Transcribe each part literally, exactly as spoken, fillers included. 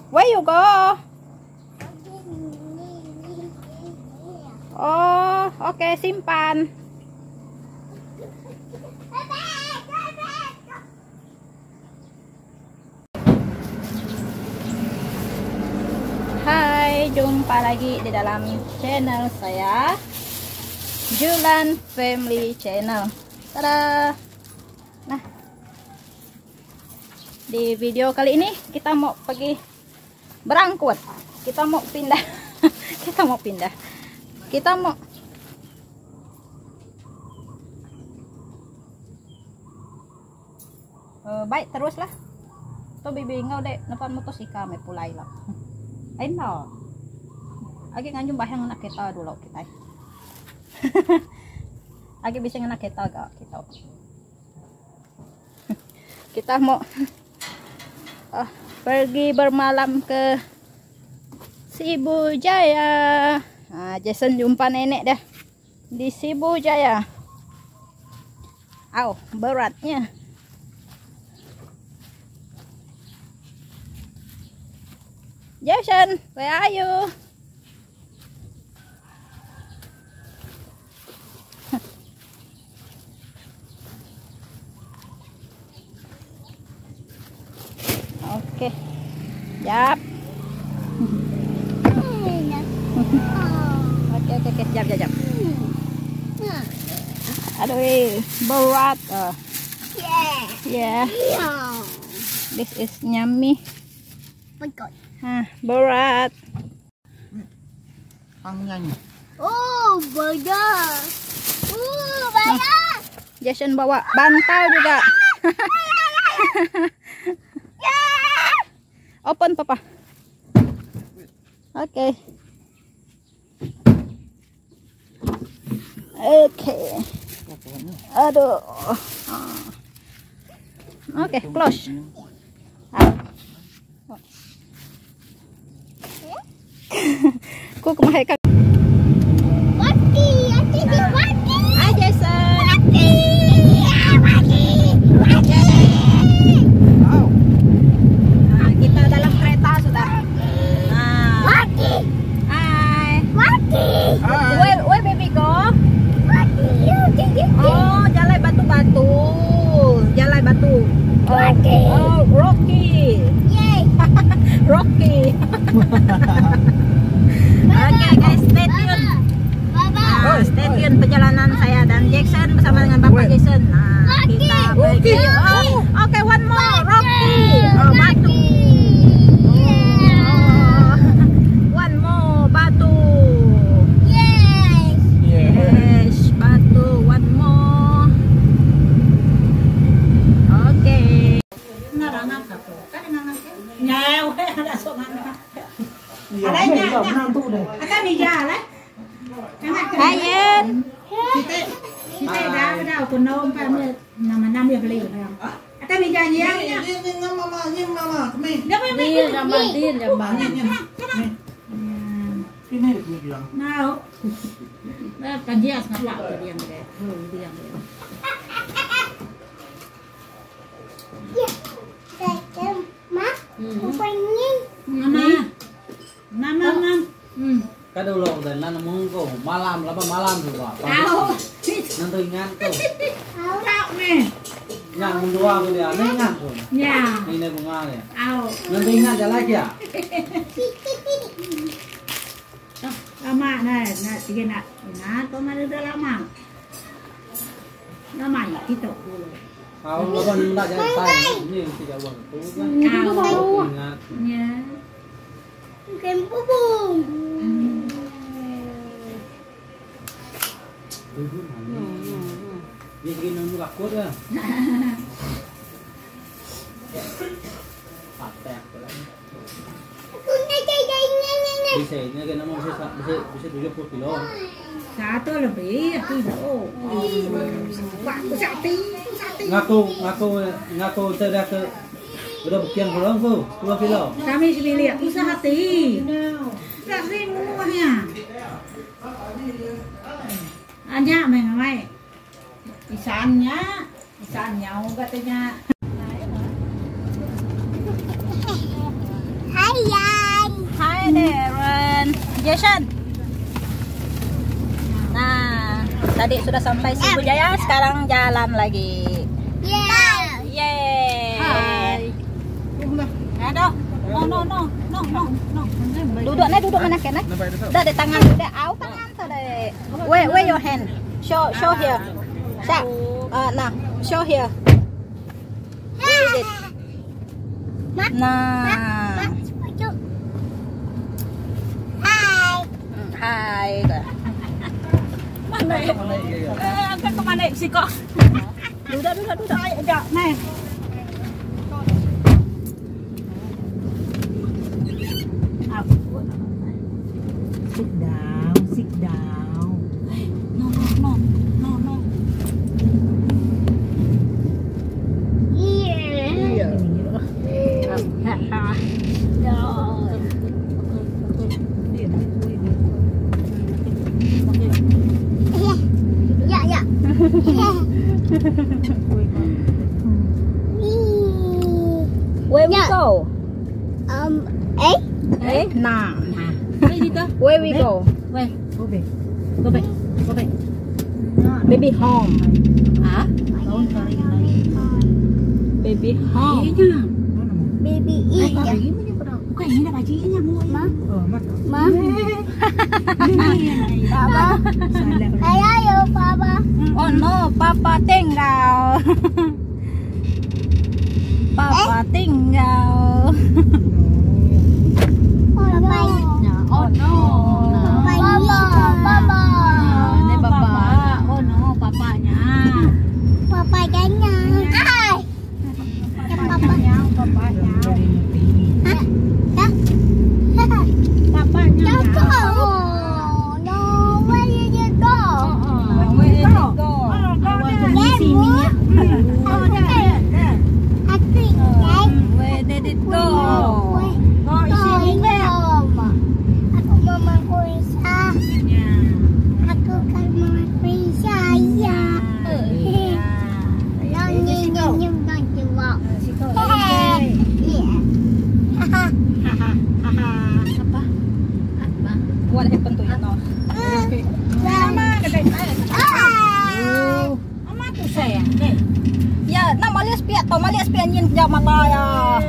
Where you go? Oh, oke, okay, simpan. Hai, jumpa lagi di dalam channel saya, Julan Family Channel. Tada. Nah, di video kali ini kita mau pergi berangkut. Kita mau pindah. Kita mau pindah. Kita mau uh, baik terus lah. Tuh bibi ngau dek depan motosika me pulai lah. Ain no. Agi nganjum bahang nak kita dulu kita. Agi bisa nganak kita gak kita. Kita mau uh, pergi bermalam ke Sibu Jaya. Nah, Jason jumpa nenek dah di Sibu Jaya. Au, beratnya. Jason, where are you? Oke, jap. Oke oke oke, jap jap jap. Aduh, berat. Oh. Yeah. Yeah. This is yummy. Hah, berat. Tangannya. Oh, banyak. Oh, banyak. Jason bawa bantal juga. Open papa. Oke. Okay. Oke. Okay. Aduh. Oke, okay, close. Ku kemahakan. Wati, wati, wati. Hai Jason. Wati, wati, wati. Wow. Nah, kita dalam kereta sudah. Nah. Wati. Hai. Wati. Where, where baby go? Wati, wati. Oh, jalan batu-batu. Jalan batu. Wati. Oh, Rocky. Yay. Rocky. Oke okay, guys, stay tune. Nah, stay tune perjalanan saya dan Jackson bersama dengan Bapak Jackson. Nah, kita pergi. Oh, oke, okay, one more Rocky. Oh, batu. Oh, one more batu. Yes. Yes, batu. One more. Oke. Okay. Narangap apa? Kan nangapnya. Nyawa ada soalnya. Ada nyata. Ada meja lah. Hayen. Kita kita dah dah konom kami nama nama dia beli orang. Ada meja dia. Ini mama, ini mama, kami. Dia punya Din, jamban, din, jamban. Ini dia bilang. Mau. Nah, kajian sekolah tu dia mereka. Oh, dia mereka. Mama. Mama, mama. Hmm. Cái đầu lộ rồi là nó muốn cổ malam là malam rồi quả. Tahu. Nanti ngan cổ. Tahu ni. Ngan mendua cái dia, ini ngan cổ. Ya. Ini bunga dia. Tahu. Nanti ngan jalan ya. Lama nah, nah tiga nak. Nah, kau mana dah lama. Lama ya kita dulu. Kalau lo kan tidak jalan tay, ini tidak uang tu kan. Tahu. Ngan. Ya. Kem bubung. Dia segini nunggu lakut ya. Patek lagi. Bisa ini kan nama bisa bisa bisa tujuh puluh kilo. Satu lebih kilo. Pak satu satu. Ngaku ngaku ngaku tidak ke udah buktian belum tuh dua kilo. Kami sembilan usaha hati. Tak semuanya. Anya memang isannya isannya katanya. Hai ya. Jason. Nah, tadi sudah sampai Sibu Jaya, sekarang jalan lagi. Yeah. Yeay. Hai. Aduh. No no no no no no. Duduk nih, duduk mana kena? Udah di tangan, udah au tangan tuh deh. Where where your hand? Show show here. Sa. Uh, nah, show here. Where is it? Nah. Hai. Hai. Mana ya? Eh, angkat ke mana sih kok? Duduk duduk duduk. Ada, nih. Sit down, sit down. No no no no no. Yeah. Ya ya. Where we Yeah. go? Um. Eh. Eh, nah. Đây đi cơ. Where we go? Wait. Go back. Go back. Go back. Baby home. Hả? Baby Thế home. nha. Baby Ai eat. có ý mới như đâu. Cái này là bà chị nha mua. Má. Ờ, mắt. Má. Papa. I love you, Papa. Oh no, Papa tinggal. Papa tinggal. Papa. Oh no. Papa. Papa. Ini Bapak. Oh no, papanya. Papa kayaknya. Ai. Papa. Papanya. Hah? Hah? Papanya. Don't go. No, where did you go? Where did it go? Oh, there. I think that. Where did it go? Oh, ini aku mama Kuisa. Aku kan mama Kuisa ya. Yang ini yang tak jawab. Apa? What happened to it now? Mama, Mama tuh sayang. Nih. Ya, nah malias piat to, malias piat nyin jam mata ya.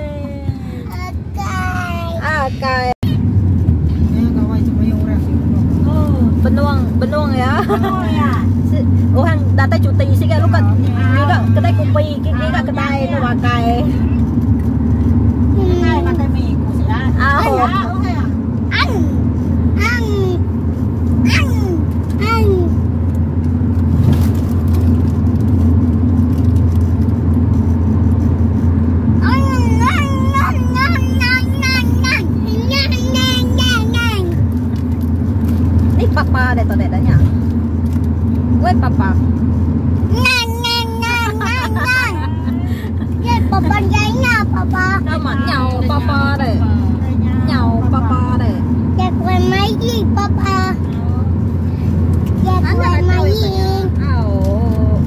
Akai. Ini kawai cuma yang orang sih. Oh, Benuang, benuang ya. oh ya. Orang data cuti sih kan lu kan juga kedai kopi, juga kedai itu pakai. Hai, pakai minggu sih ya. Ah, Oh, oh. ya, oh ya. Ăn, ăn, ăn, ăn. Ini papa deh tuh dedanya. Wait papa. Papa jadinya papa. Nama nyau papa deh. Nyau papa deh. Đẹp quên máy gì papa. Đẹp quên máy gì. Oh.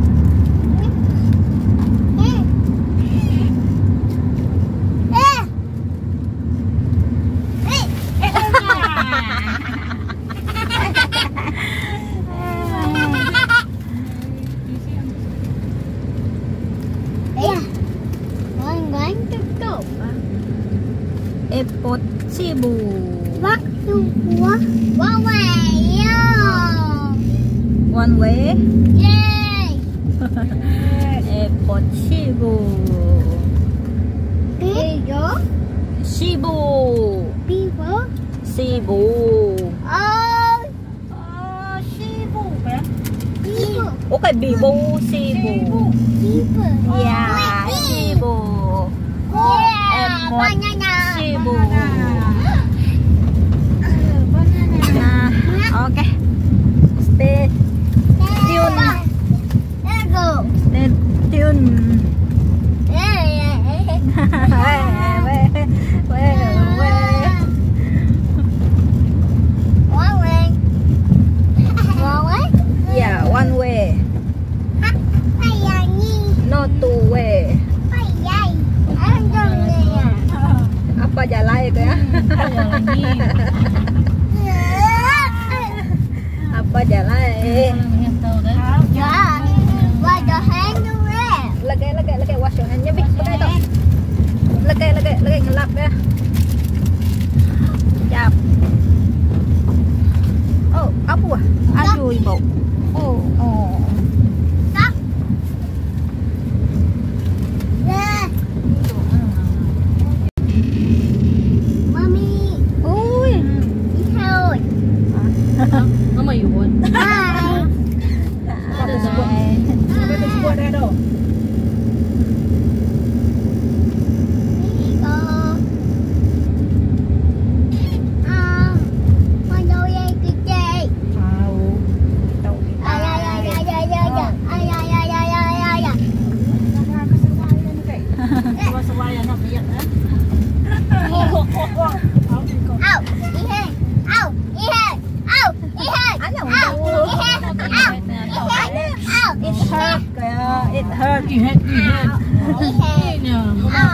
Airport Sibu. Waktu gua wawayo. One way. Yay. Airport Sibu. Bigo. Sibu. Bigo. Sibu. Oh. Oh, Shibu kan? Bigo. Okay, Bibu Sibu. Bigo. Ya, Sibu. Yeah. Airport Banana. Sibu. Nah, oke. Stay tune. There go. Stay tune. Yeah, yeah, yeah. Weh, weh, weh. One way. One way. Ya, one way. Phải là gì? No two way. Phải dây. Anh đừng gì à? Apa jalan itu ya? Ada lagi. Bajalai. Ya. Wajah hand dulu. Lagay, lagay, lagay. Wash your hand. Nyabik, bagay ito. Lagay, lagay, lagay. Ngelap ya. Jap. Oh, apa ah? Aduh, ibu. Oh, oh. Tak. Ya. Mami. Ui. Ihon. Mama yun. Hai. Ada sebut. Apa tu sebut dah tu? Iko. Ah. Mana yang kecil? Tahu. Tahu. Ay ay ay ay ay ay ay ay ay ay ay ay ay. Sesuai nak biar eh. Au. Ihe. Au. Ihe. Au. Ihe. Ano? Au. Ihe. Au. Ihe. Au. It hurt kaya. It hurt. Ihet ihet. Ihe. Ini. Au.